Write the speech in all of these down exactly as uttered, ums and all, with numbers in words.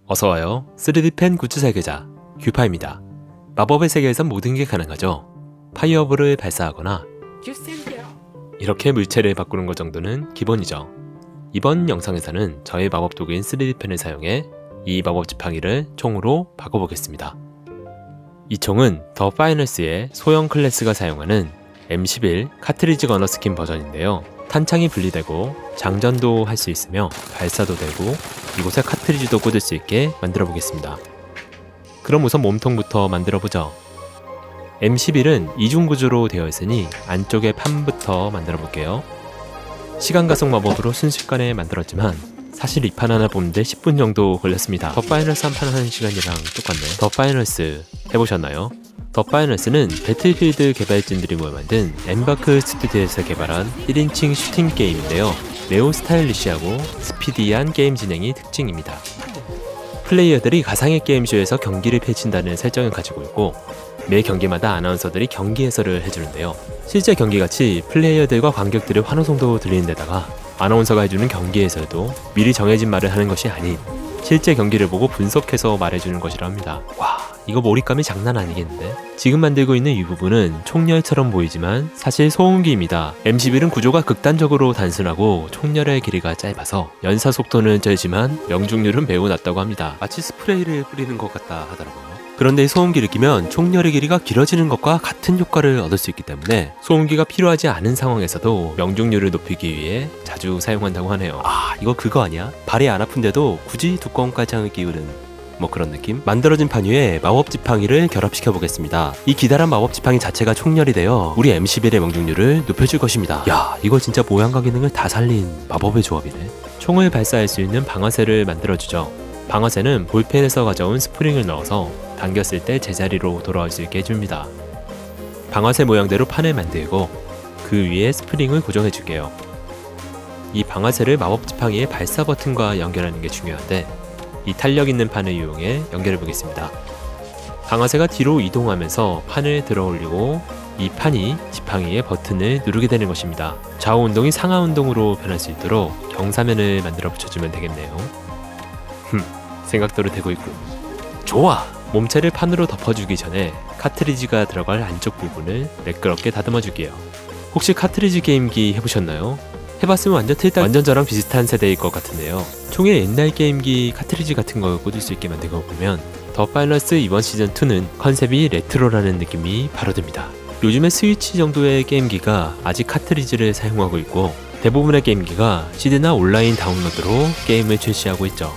어서와요. 쓰리디 펜 굿즈 설계자 규파입니다. 마법의 세계에선 모든 게 가능하죠. 파이어볼을 발사하거나 이렇게 물체를 바꾸는 것 정도는 기본이죠. 이번 영상에서는 저의 마법 도구인 쓰리디 펜을 사용해 이 마법 지팡이를 총으로 바꿔보겠습니다. 이 총은 더 파이널스의 소형 클래스가 사용하는 엠 십일 카트리지 거너 스킨 버전인데요. 탄창이 분리되고 장전도 할 수 있으며 발사도 되고 이곳에 카트리지도 꽂을 수 있게 만들어 보겠습니다. 그럼 우선 몸통부터 만들어 보죠. 엠 십일은 이중 구조로 되어 있으니 안쪽에 판부터 만들어 볼게요. 시간 가속 마법으로 순식간에 만들었지만 사실 이 판 하나 보는데 십 분 정도 걸렸습니다. 더 파이널스 한 판 하는 시간이랑 똑같네. 더 파이널스 해보셨나요? 더 파이널스는 배틀필드 개발진들이 모여 만든 엠바크 스튜디오에서 개발한 일 인칭 슈팅 게임인데요. 매우 스타일리시하고 스피디한 게임 진행이 특징입니다. 플레이어들이 가상의 게임쇼에서 경기를 펼친다는 설정을 가지고 있고 매 경기마다 아나운서들이 경기 해설을 해주는데요. 실제 경기같이 플레이어들과 관객들의 환호성도 들리는 데다가 아나운서가 해주는 경기 해설도 미리 정해진 말을 하는 것이 아닌 실제 경기를 보고 분석해서 말해주는 것이라 합니다. 와, 이거 몰입감이 장난 아니겠는데? 지금 만들고 있는 이 부분은 총열처럼 보이지만 사실 소음기입니다. 엠 십일은 구조가 극단적으로 단순하고 총열의 길이가 짧아서 연사 속도는 짧지만 명중률은 매우 낮다고 합니다. 마치 스프레이를 뿌리는 것 같다 하더라고요. 그런데 소음기를 끼면 총열의 길이가 길어지는 것과 같은 효과를 얻을 수 있기 때문에 소음기가 필요하지 않은 상황에서도 명중률을 높이기 위해 자주 사용한다고 하네요. 아, 이거 그거 아니야? 발이 안 아픈데도 굳이 두꺼운 깔창을 끼우는 뭐 그런 느낌? 만들어진 판 위에 마법 지팡이를 결합시켜 보겠습니다. 이 기다란 마법 지팡이 자체가 총열이 되어 우리 엠 십일의 명중률을 높여줄 것입니다. 야, 이거 진짜 모양과 기능을 다 살린 마법의 조합이네. 총을 발사할 수 있는 방아쇠를 만들어주죠. 방아쇠는 볼펜에서 가져온 스프링을 넣어서 당겼을 때 제자리로 돌아올 수 있게 해줍니다. 방아쇠 모양대로 판을 만들고 그 위에 스프링을 고정해 줄게요. 이 방아쇠를 마법 지팡이의 발사 버튼과 연결하는 게 중요한데 이 탄력 있는 판을 이용해 연결해 보겠습니다. 방아쇠가 뒤로 이동하면서 판을 들어 올리고 이 판이 지팡이의 버튼을 누르게 되는 것입니다. 좌우 운동이 상하 운동으로 변할 수 있도록 경사면을 만들어 붙여주면 되겠네요. 흠, 생각대로 되고 있군. 좋아! 몸체를 판으로 덮어주기 전에 카트리지가 들어갈 안쪽 부분을 매끄럽게 다듬어 줄게요. 혹시 카트리지 게임기 해보셨나요? 해봤으면 완전 틀딱 완전 저랑 비슷한 세대일 것 같은데요. 총에 옛날 게임기 카트리지 같은 걸 꽂을 수 있게 만든 거 보면 더 파이널스 이번 시즌이는 컨셉이 레트로라는 느낌이 바로 듭니다. 요즘에 스위치 정도의 게임기가 아직 카트리지를 사용하고 있고 대부분의 게임기가 씨디나 온라인 다운로드로 게임을 출시하고 있죠.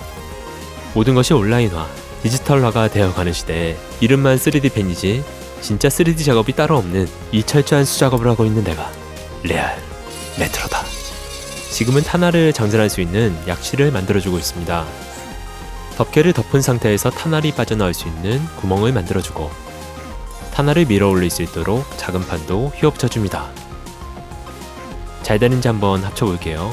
모든 것이 온라인화, 디지털화가 되어가는 시대에 이름만 쓰리디 펜이지 진짜 쓰리디 작업이 따로 없는 이 철저한 수작업을 하고 있는 내가 레알 레트로다. 지금은 탄알을 장전할 수 있는 약실을 만들어주고 있습니다. 덮개를 덮은 상태에서 탄알이 빠져나올 수 있는 구멍을 만들어주고 탄알을 밀어 올릴 수 있도록 작은 판도 휘어붙여줍니다. 잘 되는지 한번 합쳐볼게요.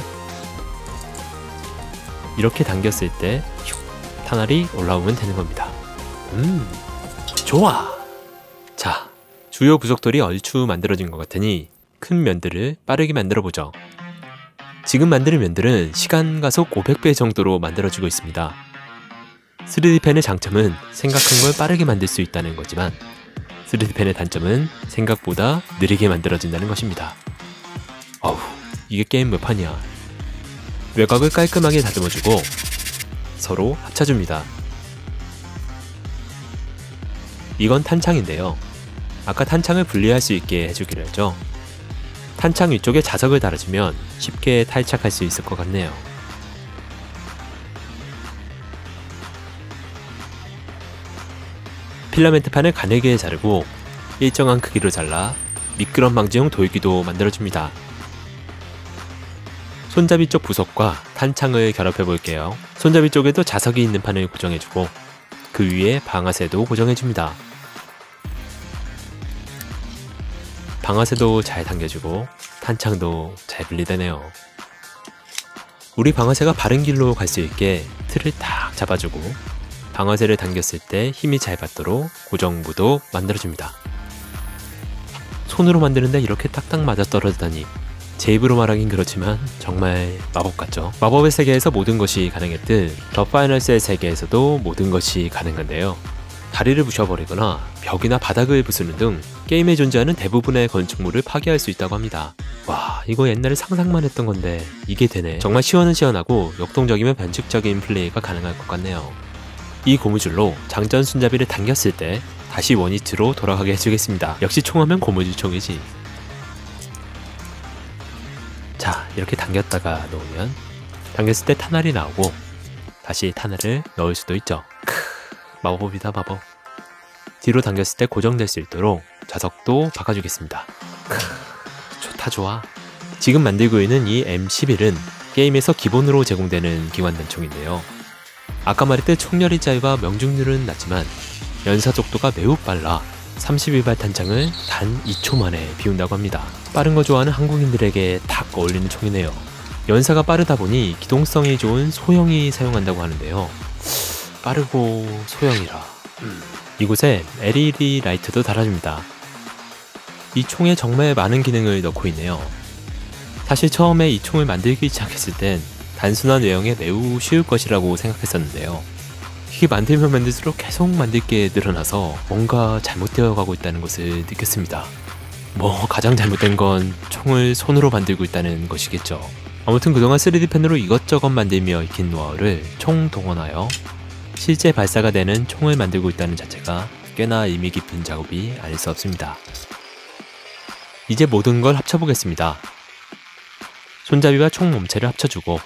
이렇게 당겼을 때 슉, 탄알이 올라오면 되는 겁니다. 음, 좋아! 자, 주요 부속돌이 얼추 만들어진 것 같으니 큰 면들을 빠르게 만들어보죠. 지금 만드는 면들은 시간 가속 오백 배 정도로 만들어지고 있습니다. 쓰리디 펜의 장점은 생각한 걸 빠르게 만들 수 있다는 거지만 쓰리디 펜의 단점은 생각보다 느리게 만들어진다는 것입니다. 어우, 이게 게임 몇 판이야. 외곽을 깔끔하게 다듬어주고 서로 합쳐줍니다. 이건 탄창인데요. 아까 탄창을 분리할 수 있게 해주기로 했죠. 탄창 위쪽에 자석을 달아주면 쉽게 탈착할 수 있을 것 같네요. 필라멘트 판을 가늘게 자르고 일정한 크기로 잘라 미끄럼 방지용 돌기도 만들어줍니다. 손잡이 쪽 부속과 탄창을 결합해 볼게요. 손잡이 쪽에도 자석이 있는 판을 고정해주고 그 위에 방아쇠도 고정해줍니다. 방아쇠도 잘 당겨주고 탄창도 잘 분리되네요. 우리 방아쇠가 바른 길로 갈 수 있게 틀을 딱 잡아주고 방아쇠를 당겼을 때 힘이 잘 받도록 고정부도 만들어줍니다. 손으로 만드는데 이렇게 딱딱 맞아떨어지다니 제 입으로 말하긴 그렇지만 정말 마법 같죠. 마법의 세계에서 모든 것이 가능했듯 더 파이널스의 세계에서도 모든 것이 가능한데요. 다리를 부셔버리거나 벽이나 바닥을 부수는 등 게임에 존재하는 대부분의 건축물을 파괴할 수 있다고 합니다. 와, 이거 옛날에 상상만 했던 건데 이게 되네. 정말 시원은 시원하고 역동적이며 변칙적인 플레이가 가능할 것 같네요. 이 고무줄로 장전 손잡이를 당겼을 때 다시 원위치로 돌아가게 해주겠습니다. 역시 총하면 고무줄 총이지. 자, 이렇게 당겼다가 놓으면 당겼을 때 탄알이 나오고 다시 탄알을 넣을 수도 있죠. 크, 마법이다 마법. 뒤로 당겼을 때 고정될 수 있도록 자석도 바꿔주겠습니다. 크, 좋다 좋아. 지금 만들고 있는 이 엠 십일은 게임에서 기본으로 제공되는 기관단총인데요. 아까 말했듯 총열의 자유와 명중률은 낮지만 연사 속도가 매우 빨라 삼십일 발 탄창을 단 이 초 만에 비운다고 합니다. 빠른 거 좋아하는 한국인들에게 딱 어울리는 총이네요. 연사가 빠르다 보니 기동성이 좋은 소형이 사용한다고 하는데요. 빠르고 소형이라 음. 이곳에 엘이디 라이트도 달아줍니다. 이 총에 정말 많은 기능을 넣고 있네요. 사실 처음에 이 총을 만들기 시작했을 땐 단순한 외형에 매우 쉬울 것이라고 생각했었는데요. 이게 만들면 만들수록 계속 만들 게 늘어나서 뭔가 잘못되어 가고 있다는 것을 느꼈습니다. 뭐 가장 잘못된 건 총을 손으로 만들고 있다는 것이겠죠. 아무튼 그동안 쓰리디 펜으로 이것저것 만들며 익힌 노하우를 총동원하여 실제 발사가 되는 총을 만들고 있다는 자체가 꽤나 의미 깊은 작업이 아닐 수 없습니다. 이제 모든 걸 합쳐보겠습니다. 손잡이와 총 몸체를 합쳐주고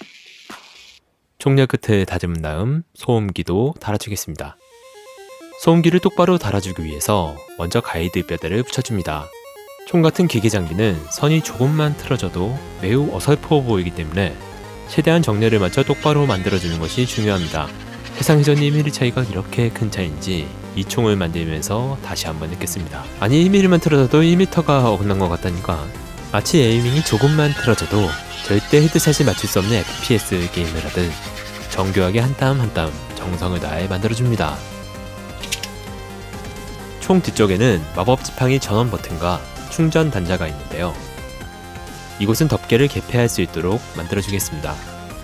총열 끝을 다듬은 다음 소음기도 달아주겠습니다. 소음기를 똑바로 달아주기 위해서 먼저 가이드 뼈대를 붙여줍니다. 총 같은 기계 장비는 선이 조금만 틀어져도 매우 어설퍼 보이기 때문에 최대한 정렬을 맞춰 똑바로 만들어주는 것이 중요합니다. 세상에전 일 밀리미터 차이가 이렇게 큰 차이인지 이 총을 만들면서 다시 한번 느꼈습니다. 아니 일 밀리미터만 틀어져도 일 미터가 어긋난 것 같다니까. 마치 에이밍이 조금만 틀어져도 절대 헤드샷을 맞출 수 없는 에프피에스 게임을 하듯 정교하게 한 땀 한 땀 정성을 다해 만들어줍니다. 총 뒤쪽에는 마법 지팡이 전원 버튼과 충전 단자가 있는데요. 이곳은 덮개를 개폐할 수 있도록 만들어주겠습니다.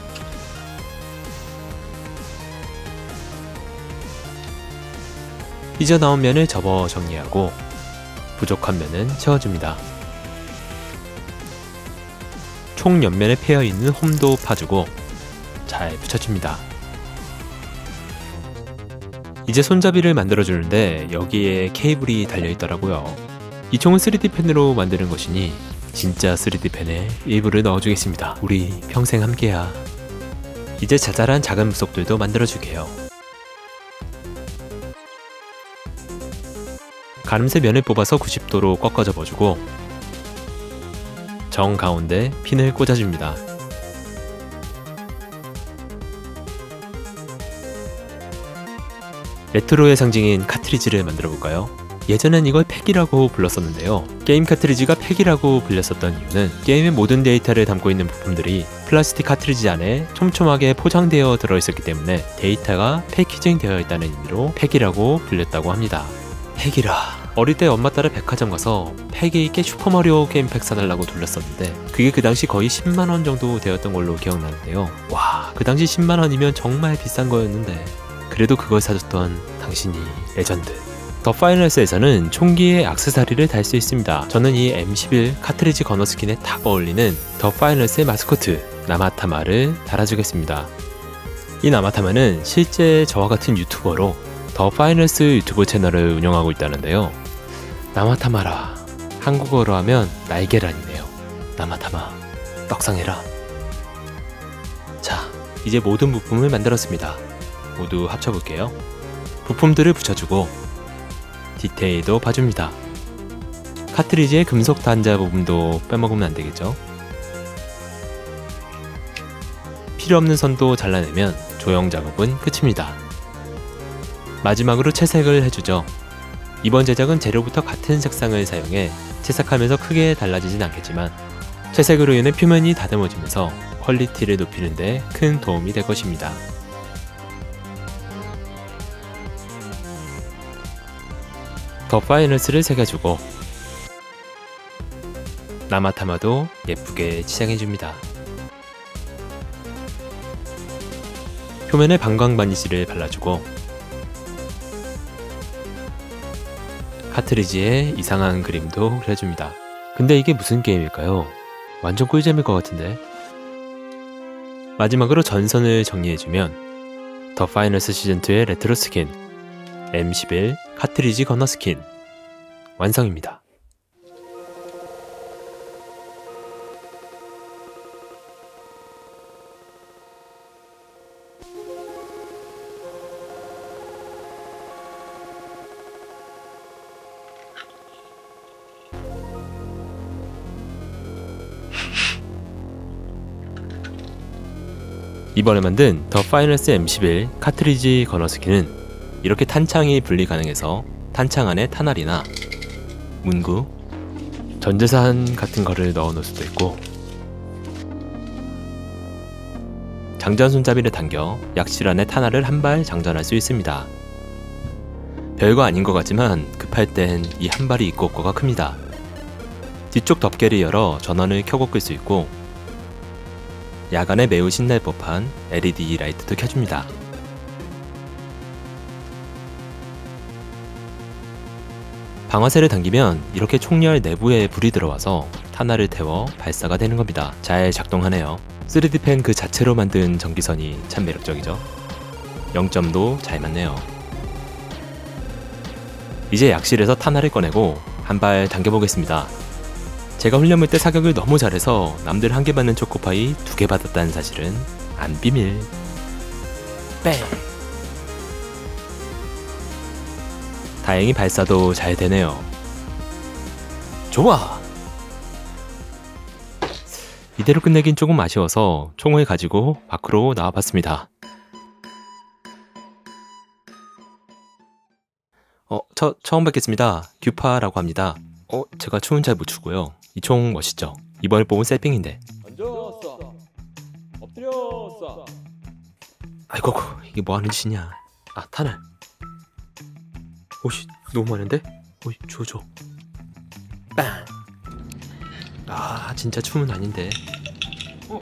삐져나온 면을 접어 정리하고 부족한 면은 채워줍니다. 총 옆면에 패여있는 홈도 파주고 잘 붙여줍니다. 이제 손잡이를 만들어주는데 여기에 케이블이 달려있더라고요. 이 총은 쓰리디 펜으로 만드는 것이니 진짜 쓰리디 펜에 일부를 넣어주겠습니다. 우리 평생 함께야. 이제 자잘한 작은 부속들도 만들어줄게요. 가름새 면을 뽑아서 구십 도로 꺾어 접어주고 정 가운데 핀을 꽂아줍니다. 레트로의 상징인 카트리지를 만들어볼까요? 예전엔 이걸 팩이라고 불렀었는데요. 게임 카트리지가 팩이라고 불렸었던 이유는 게임의 모든 데이터를 담고 있는 부품들이 플라스틱 카트리지 안에 촘촘하게 포장되어 들어있었기 때문에 데이터가 패키징 되어 있다는 의미로 팩이라고 불렸다고 합니다. 팩이라. 어릴 때 엄마 따라 백화점 가서 팩이 있게 슈퍼마리오 게임 팩 사달라고 돌렸었는데 그게 그 당시 거의 십만 원 정도 되었던 걸로 기억나는데요. 와, 그 당시 십만 원이면 정말 비싼 거였는데 그래도 그걸 사줬던 당신이 레전드. 더 파이널스에서는 총기에 액세서리를 달 수 있습니다. 저는 이 엠 십일 카트리지 건너 스킨에 딱 어울리는 더 파이널스의 마스코트 나마타마를 달아주겠습니다. 이 나마타마는 실제 저와 같은 유튜버로 더 파이널스 유튜브 채널을 운영하고 있다는데요. 나마타마라, 한국어로 하면 날계란이네요. 나마타마, 떡상해라. 자, 이제 모든 부품을 만들었습니다. 모두 합쳐볼게요. 부품들을 붙여주고 디테일도 봐줍니다. 카트리지의 금속 단자 부분도 빼먹으면 안되겠죠. 필요없는 선도 잘라내면 조형 작업은 끝입니다. 마지막으로 채색을 해주죠. 이번 제작은 재료부터 같은 색상을 사용해 채색하면서 크게 달라지진 않겠지만 채색으로 인해 표면이 다듬어지면서 퀄리티를 높이는 데 큰 도움이 될 것입니다. 더 파이널스를 새겨주고 나마타마도 예쁘게 치장해줍니다. 표면에 방광 바니쉬를 발라주고 카트리지에 이상한 그림도 그려줍니다. 근데 이게 무슨 게임일까요? 완전 꿀잼일 것 같은데. 마지막으로 전선을 정리해주면 더 파이널스 시즌이의 레트로 스킨 엠 십일 카트리지 건너 스킨 완성입니다. 이번에 만든 더 파이널스 엠 십일 카트리지 건너 스킨은 이렇게 탄창이 분리 가능해서 탄창 안에 탄알이나 문구, 전재산 같은 거를 넣어 놓을 수도 있고 장전 손잡이를 당겨 약실 안에 탄알을 한 발 장전할 수 있습니다. 별거 아닌 것 같지만 급할 땐 이 한 발이 있고 없고가 큽니다. 뒤쪽 덮개를 열어 전원을 켜고 끌 수 있고 야간에 매우 신날 법한 엘이디 라이트도 켜줍니다. 방아쇠를 당기면 이렇게 총열 내부에 불이 들어와서 탄알을 태워 발사가 되는 겁니다. 잘 작동하네요. 쓰리디 펜 그 자체로 만든 전기선이 참 매력적이죠. 영 점도 잘 맞네요. 이제 약실에서 탄알을 꺼내고 한 발 당겨보겠습니다. 제가 훈련물 때 사격을 너무 잘해서 남들 한 개 받는 초코파이 두 개 받았다는 사실은 안 비밀. 뺑! 다행히 발사도 잘 되네요. 좋아! 이대로 끝내긴 조금 아쉬워서 총을 가지고 밖으로 나와봤습니다. 어, 저 처음 뵙겠습니다. 규파라고 합니다. 어, 제가 춤은 잘 못 추고요. 이 총 멋있죠? 이번에 뽑은 셀핑인데. 앉아 쏴. 엎드려 쏴. 아이고, 이게 뭐 하는 짓이냐. 아, 탄알. 오씨, 너무 많은데? 오이, 줘, 줘. 빵! 아, 진짜 춤은 아닌데. 어.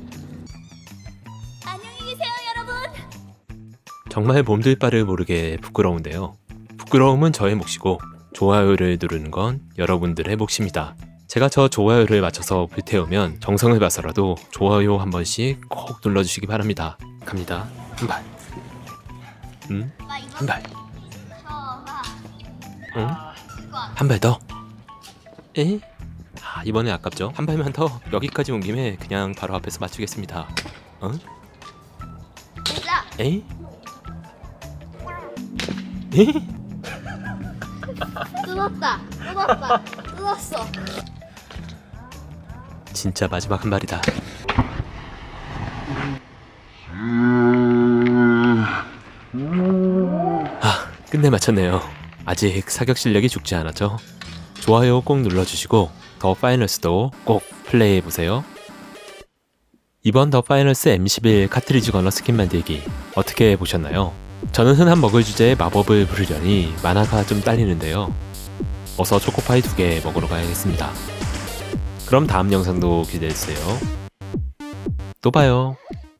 안녕히 계세요, 여러분. 정말 몸둘 바를 모르게 부끄러운데요. 부끄러움은 저의 몫이고 좋아요를 누르는 건 여러분들의 몫입니다. 제가 저 좋아요를 맞춰서 불태우면 정성을 봐서라도 좋아요 한 번씩 꼭 눌러주시기 바랍니다. 갑니다. 한 발. 음? 한 발. 응? 한 발 더. 에? 아, 이번에 아깝죠? 한 발만 더. 여기까지 온 김에 그냥 바로 앞에서 맞추겠습니다. 어? 에? 에? 뜯었다. 뜯었다. 뜯었어. 진짜 마지막 한 발이다. 아, 끝내 맞췄네요. 아직 사격 실력이 죽지 않았죠? 좋아요 꼭 눌러주시고 더 파이널스도 꼭 플레이해보세요. 이번 더 파이널스 엠 십일 카트리지 건너 스킨 만들기 어떻게 보셨나요? 저는 흔한 먹을 주제에 마법을 부르려니 만화가 좀 딸리는데요. 어서 초코파이 두 개 먹으러 가야겠습니다. 그럼 다음 영상도 기대해주세요. 또 봐요.